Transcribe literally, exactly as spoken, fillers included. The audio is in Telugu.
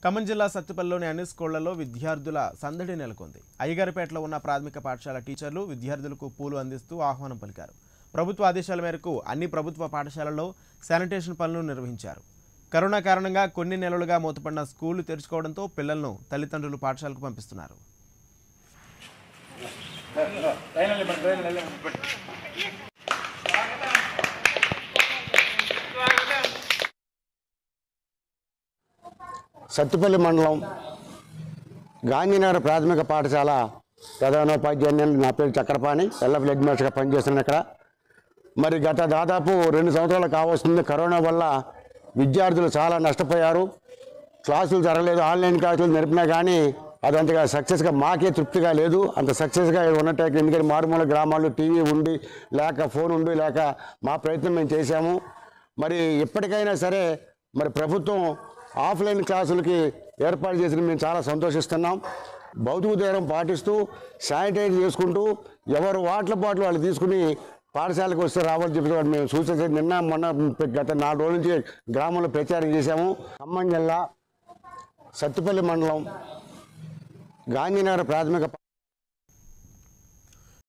ఖమ్మం జిల్లా సత్తుపల్లిలోని అన్ని స్కూళ్లలో విద్యార్థుల సందడి నెలకొంది. అయ్యగారిపేటలో ఉన్న ప్రాథమిక పాఠశాల టీచర్లు విద్యార్థులకు పూలు అందిస్తూ ఆహ్వానం పలికారు. ప్రభుత్వ ఆదేశాల మేరకు అన్ని ప్రభుత్వ పాఠశాలల్లో శానిటేషన్ పనులు నిర్వహించారు. కరోనా కారణంగా కొన్ని నెలలుగా మూతపడిన స్కూళ్లు తెరుచుకోవడంతో పిల్లలను తల్లిదండ్రులు పాఠశాలకు పంపిస్తున్నారు. సత్తుపల్లి మండలం గాంధీనగర్ ప్రాథమిక పాఠశాల ప్రధానోపాధ్యాయుని నా పేరు చక్రపాణి, ఎల్ఎఫ్ హెడ్ మాస్టర్గా పనిచేస్తున్నాను ఇక్కడ. మరి గత దాదాపు రెండు సంవత్సరాలు కావస్తుంది. కరోనా వల్ల విద్యార్థులు చాలా నష్టపోయారు. క్లాసులు జరగలేదు, ఆన్లైన్ క్లాసులు నడిపినా కానీ అదంతగా సక్సెస్గా మాకే తృప్తిగా లేదు. అంత సక్సెస్గా ఉన్నట్టు ఎందుకంటే మారుమూల గ్రామాల్లో టీవీ ఉండి లేక ఫోన్ ఉండి లేక మా ప్రయత్నం మేము చేశాము. మరి ఎప్పటికైనా సరే మరి ప్రభుత్వం ఆఫ్లైన్ క్లాసులకి ఏర్పాటు చేసిన మేము చాలా సంతోషిస్తున్నాం. భౌతిక దూరం పాటిస్తూ శానిటైజ్ చేసుకుంటూ ఎవరు వాటర్ బాటిల్ వాళ్ళు తీసుకుని పాఠశాలకు వస్తే రావాలని చెప్పి మేము సూచించి నిన్న మొన్న గత నాలుగు రోజుల నుంచి గ్రామంలో ప్రచారం చేశాము. ఖమ్మం జిల్లా సత్తుపల్లి మండలం గాంధీనగర్ ప్రాథమిక